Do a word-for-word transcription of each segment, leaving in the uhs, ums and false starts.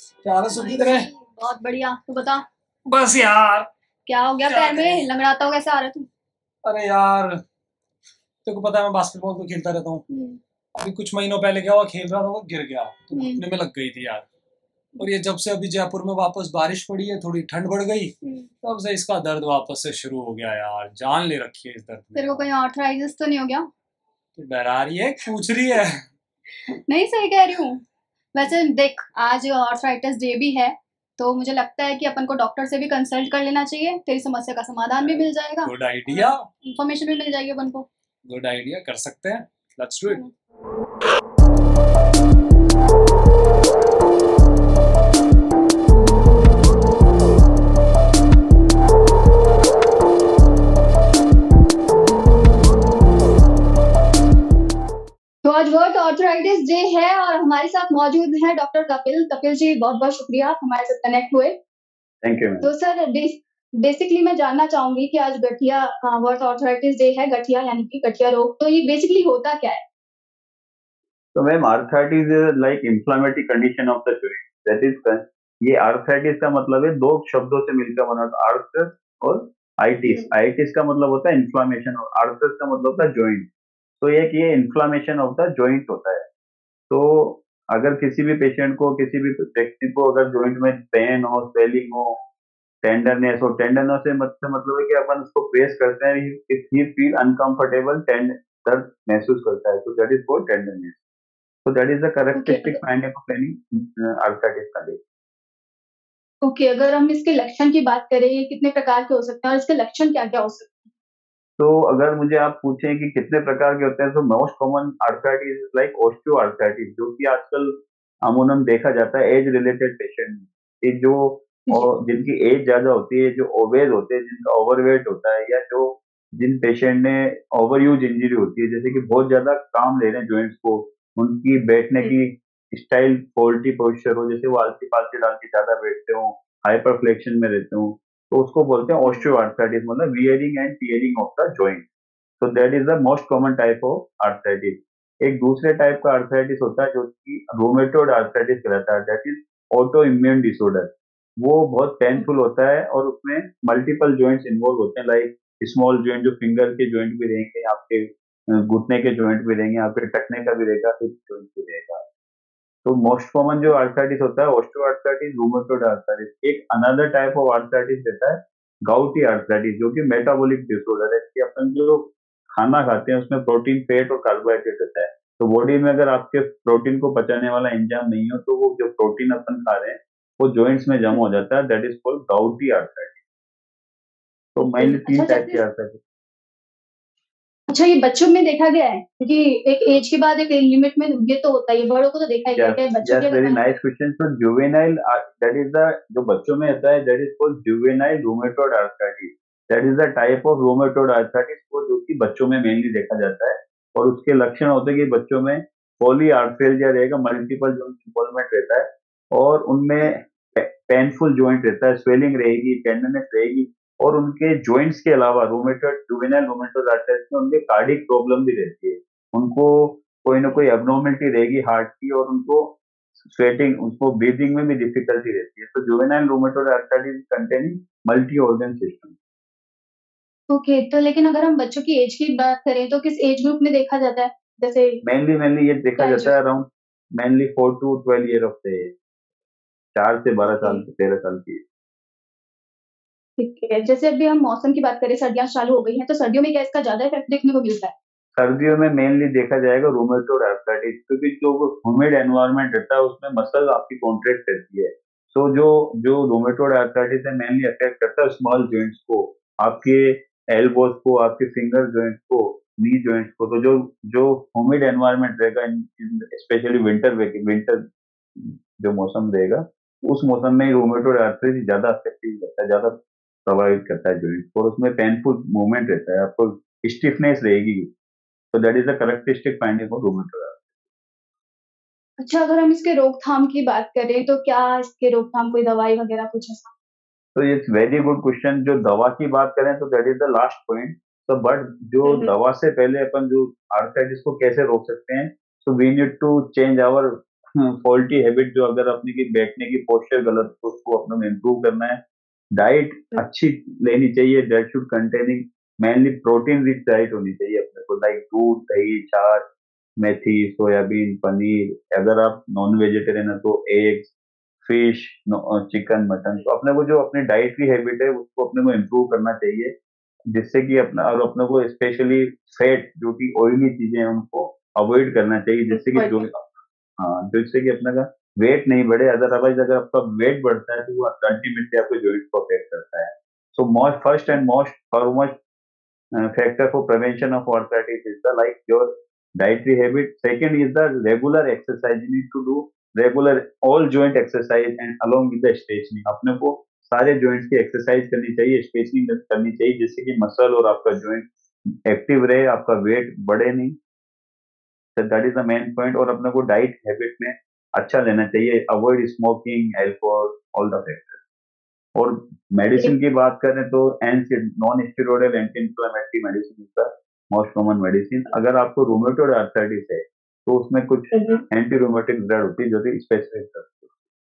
क्या हाल है सुखी तेरे? बहुत बढ़िया। तू बता, बस यार। क्या हो गया? क्या पैर करें? में लंगड़ाता हो कैसे आ रहा है तू? अरे यार, तेरे को पता है मैं बास्केटबॉल तो खेलता रहता हूँ। हम्म। अभी कुछ महीनों पहले क्या हुआ, खेल रहा था वो गिर गया तो हम्म। घुटने में लग गई थी यार। और ये जब से अभी जयपुर में वापस बारिश पड़ी है, थोड़ी ठंड बढ़ गई, हम्म। तब से इसका दर्द वापस से शुरू हो गया यार। जान ले रखी है इस दर्द ने तेरे को यार। कहीं आर्थराइटिस तो नहीं हो गया? तो डरा रही है, पूछ रही है। नहीं, सही कह रही हूँ। वैसे देख, आज आर्थराइटिस डे भी है, तो मुझे लगता है कि अपन को डॉक्टर से भी कंसल्ट कर लेना चाहिए। तेरी समस्या का समाधान भी मिल जाएगा गुड और आइडिया। इन्फॉर्मेशन भी मिल जाएगी अपन को। गुड आइडिया, कर सकते हैं। लेट्स डू है इट। ना? तो आज वर्ल्ड आर्थराइटिस डे है और हमारे साथ मौजूद है डॉक्टर कपिल। कपिल जी, बहुत बहुत शुक्रिया आप हमारे साथ कनेक्ट हुए। Thank you ma'am. तो सर, बेसिकली मैं जानना चाहूंगी कि आज गठिया वर्ल्ड आर्थराइटिस डे है, गठिया यानी कि गठिया रोग, तो ये बेसिकली होता क्या है? तो ma'am arthritis is like inflammatory condition of the joint, that is, ये आर्थराइटिस का मतलब है दो शब्दों से मिलकर बना था, आर्थ्रस और आइटिस। हम्म। आइटिस का मतलब होता है इन्फ्लामेशन और आर्थ्रस का मतलब होता है जॉइंट। तो ये कि ये इन्फ्लामेशन ऑफ द जॉइंट होता है। तो अगर किसी भी पेशेंट को, किसी भी व्यक्ति को अगर जॉइंट में पेन हो, स्वेलिंग हो, टेंडरनेस हो, टेंडरनेस से मतलब मतलब है कि अपन उसको प्रेस करते हैं, if he feel uncomfortable, tend दर्द महसूस करता है, तो that is called tenderness. So that is the okay characteristic अगर finding of any uh, arthritis condition. Okay अगर हम इसके लक्षण की बात करें, ये कितने प्रकार के हो सकते हैं और इसके लक्षण क्या क्या हो सकते तो अगर मुझे आप पूछें कि कितने प्रकार के होते हैं, तो most common arthritis is like osteoarthritis, जो कि आजकल अमूमन देखा जाता है एज रिलेटेड पेशेंट में। ये जो हैं? जी। और जिनकी एज ज्यादा होती है, जो ओबेज होते हैं, जिनका ओवरवेट होता है, या जो जिन पेशेंट ने ओवर यूज इंजरी होती है, जैसे कि बहुत ज्यादा काम ले रहे हैं जॉइंट्स को, उनकी बैठने जी। की स्टाइल फॉल्टी पोस्चर हो, जैसे वो आलती पालती डाल के ज्यादा बैठते हो, हाइपर फ्लेक्शन में रहते हो, तो उसको बोलते हैं हम्म। ऑस्टियोआर्थराइटिस, मतलब wearing and tearing of the joint. So that is the most common type of arthritis. एक दूसरे टाइप का आर्थराइटिस होता है जो कि रूमेटोइड आर्थराइटिस कहलाता है, that is autoimmune disorder. वो बहुत पेनफुल होता है और उसमें मल्टीपल जॉइंट्स इन्वॉल्व होते हैं, लाइक स्मॉल जॉइंट, जो फिंगर के जॉइंट भी रहेंगे, आपके अ, घुटने के जॉइंट भी रहेंगे, आपके टखने का भी रहेगा, हिप जॉइंट भी रहेगा। तो मोस्ट कॉमन जो आर्थराइटिस होता है ऑस्टियोआर्थराइटिस, रूमेटोइड आर्थराइटिस। एक अनदर टाइप ऑफ आर्थराइटिस रहता है गाउटी आर्थराइटिस, जो कि मेटाबॉलिक डिसऑर्डर है, कि अपन जो खाना खाते हैं उसमें प्रोटीन, फैट और कार्बोहाइड्रेट रहता है। तो बॉडी में अगर आपके प्रोटीन को पचाने वाला एंजाइम नहीं हो, तो वो जो प्रोटीन अपन खा रहे हैं वो जॉइंट्स में जमा हो जाता है, that is called gouty arthritis. तो ओके। मेनली अच्छा तीन टाइप की जैसे आर्थराइटिस। अच्छा, ये बच्चों में देखा गया है क्योंकि एक एज के बाद एक लिमिट में ये तो होता ही है, बड़ों को तो देखा ही गया है, यस, क्या बच्चों की यस, अगर वेरी बात नाइस करें? क्वेश्चन। तो जुवेनाइल, दैट इज द, जो बच्चों में होता है, that is called juvenile rheumatoid arthritis. That is the type of rheumatoid arthritis को जो कि बच्चों में मेनली देखा जाता है। और उसके लक्षण होते हैं कि बच्चों में पॉलीआर्थ्रेल्जिया रहेगा, मल्टीपल जॉइंट इन्वॉल्वमेंट रहता है, और उनमें पेनफुल जॉइंट रहता है, स्वेलिंग रहेगी, टेंडरनेस रहेगी, और उनके जॉइंट्स के अलावा रूमेटोइड, जुवेनाइल रूमेटोइड आर्थराइटिस में उनके कार्डिक प्रॉब्लम भी रहती है। उनको कोई ना कोई एबनॉर्मलिटी रहेगी हार्ट की, और उनको स्वेटिंग, उसको ब्रीदिंग में भी डिफिकल्टी रहती है। तो juvenile rheumatoid arthritis containing multi organ system. Okay, तो लेकिन अगर हम बच्चों की एज की बात करें तो किस एज ग्रुप में देखा जाता है? जैसे मेनली मेनली ये देखा क्या एज? जाता है around, mainly four to twelve year of age, चार से बारह ओके, साल तेरह साल की। ठीक है। जैसे अभी हम मौसम की बात करें, सर्दियां चालू हो गई हैं, तो सर्दियों में क्या इसका ज्यादा इफेक्ट देखने को मिलता है? सर्दियों में मेनली देखा जाएगा रूमेटोइड आर्थराइटिस, क्योंकि जो ह्यूमिड एनवायरनमेंट रहता है उसमें मसल आपकी कॉन्ट्रैक्ट रहती है। सो जो जो रूमेटोइड आर्थराइटिस है मेनली अफेक्ट करता है स्मॉल जॉइंट्स को, आपके एल्बोज को, आपके फिंगर जॉइंट्स को, नी जॉइंट्स को। तो जो जो ह्यूमिड एनवायरनमेंट रहेगा, स्पेशली विंटर विंटर जो मौसम रहेगा, उस मौसम में रूमेटोइड आर्थराइटिस ज्यादा अफेक्टिव करता है, ज्यादा प्रभावित करता है जॉइंट, और उसमें पेनफुल मूवमेंट रहता है, आपको स्टिफनेस रहेगी। So that is the characteristic finding of rheumatoid arthritis. अच्छा, अगर हम इसके रोकथाम की बात करें तो क्या इसके रोकथाम कोई दवाई वगैरह कुछ ऐसा? तो इट्स वेरी गुड क्वेश्चन। जो दवा की बात करें तो that is the last point. तो बट जो हम्म। दवा से पहले अपन जो आर्थराइटिस को कैसे रोक सकते हैं, so we need to change our faulty habit जो अगर अपने की बैठने की पोस्चर गलत है, तो उसको अपने में इम्प्रूव करना है। डाइट अच्छी लेनी चाहिए, that should containing mainly protein rich diet होनी चाहिए अपने को, लाइक दूध, दही, छाछ, मेथी, सोयाबीन, पनीर। अगर आप नॉन वेजिटेरियन है तो एग्स, फिश, चिकन, मटन। तो अपने को जो अपनी डाइटरी हैबिट है उसको अपने को इम्प्रूव करना चाहिए, जिससे कि अपना और अपने को स्पेशली फैट जो कि ऑयली चीजें हैं उनको अवॉइड करना चाहिए, जिससे कि जो हाँ जिससे कि अपने का वेट नहीं बढ़े। अदरवाइज अगर आपका वेट बढ़ता है तो वो अल्टीमेटली आपके जॉइंट को अफेक्ट करता है। So most first and most foremost factor for prevention of arthritis is the like your dietary habit. Second is the regular exercise. You need to do regular all joint exercise and along with the stretching. अपने को सारे joints की exercise करनी चाहिए, stretching करनी चाहिए, जिससे कि मसल और आपका joint एक्टिव रहे, आपका वेट बढ़े नहीं। So that is the main point. और अपने को डाइट हैबिट में अच्छा लेना चाहिए, avoid smoking, alcohol, all the factors. और मेडिसिन की बात करें तो NSAID non steroidal anti inflammatory medicine is the most common medicine. अगर आपको रूमेटॉइड आर्थराइटिस है तो उसमें कुछ एंटी रूमेटिक ड्रग होती है जो कि स्पेसिफिक करती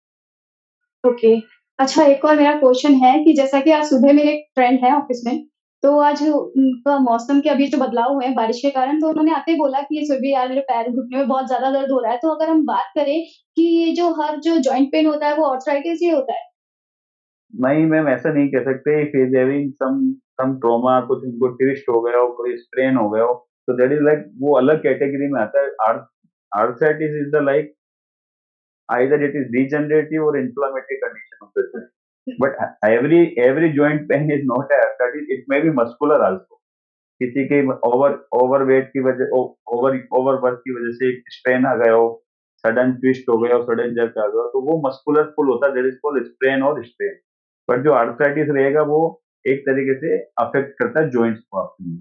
है। ओके, अच्छा एक और मेरा क्वेश्चन है कि जैसा कि आज सुबह मेरे एक फ्रेंड है ऑफिस में, तो आज उनका मौसम के अभी जो बदलाव हुए हैं बारिश के कारण, तो उन्होंने आते ही बोला कि सुबह यार मेरे पैर घुटने में बहुत ज्यादा दर्द हो रहा है। तो अगर हम बात करें कि ये जो हर जो जॉइंट पेन होता है वो आर्थराइटिस ही होता है? नहीं मैम, ऐसा नहीं कह सकते। If is having some some trauma, कुछ उनको ट्विस्ट हो गया हो, कोई स्ट्रेन हो गया हो, तो दैट इज लाइक वो अलग कैटेगरी में आता है। Arthritis is the like either it is degenerative or inflammatory condition of the joint. But every every joint pain is not a arthritis. It may be muscular also. किसी के over overweight की वजह over overwork की वजह से strain आ गया हो, sudden twist हो गया हो, सडन जर्क आ गया हो, तो वो मस्कुलर पुल होता है, दैट इज कॉल्ड स्ट्रेन और स्ट्रेन। बट जो आर्थराइटिस रहेगा वो एक तरीके से अफेक्ट करता है जॉइंट्स को आपके।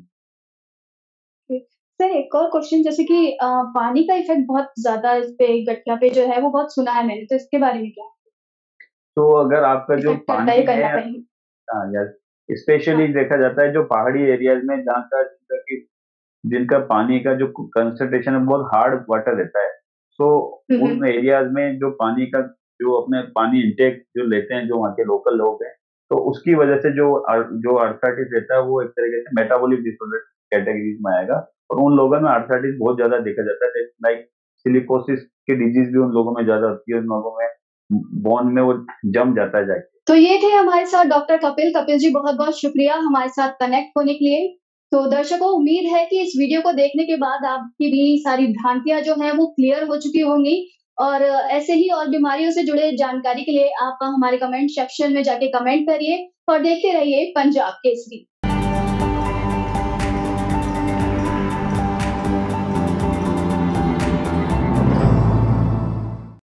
सर एक और क्वेश्चन, जैसे कि अ, पानी का इफेक्ट बहुत ज्यादा इस पे गठिया पे जो है वो बहुत सुना है मैंने, तो इसके बारे में क्या तो अगर आपका जो इफेक्ट करता पानी है कहीं है, ना कहीं? हाँ यस, स्पेशली देखा जाता है जो पहाड़ी एरियाज में जहाँ का जिनका की जिनका पानी का जो कंसंट्रेशन है बहुत हार्ड वाटर रहता है, सो उन एरियाज में जो पानी का जो अपने पानी इंटेक जो लेते हैं जो वहाँ के लोकल लोग हैं, तो उसकी वजह से जो जो आर्थराइटिस रहता है वो एक तरीके से मेटाबॉलिक डिसऑर्डर कैटेगरी में आएगा। और उन लोगों में आर्थराइटिस बहुत ज्यादा देखा जाता है, लाइक सिलिकोसिस की डिजीज भी उन लोगों में ज्यादा होती है, उन लोगों में बोन में वो जम जाता है जाके। तो ये थे हमारे साथ डॉक्टर कपिल। कपिल जी बहुत बहुत शुक्रिया हमारे साथ कनेक्ट होने के लिए। तो दर्शकों, उम्मीद है कि इस वीडियो को देखने के बाद आपकी भी सारी भ्रांतियां जो है वो क्लियर हो चुकी होंगी। और ऐसे ही और बीमारियों से जुड़े जानकारी के लिए आप हमारे कमेंट सेक्शन में जाके कमेंट करिए और देखते रहिए पंजाब केसरी।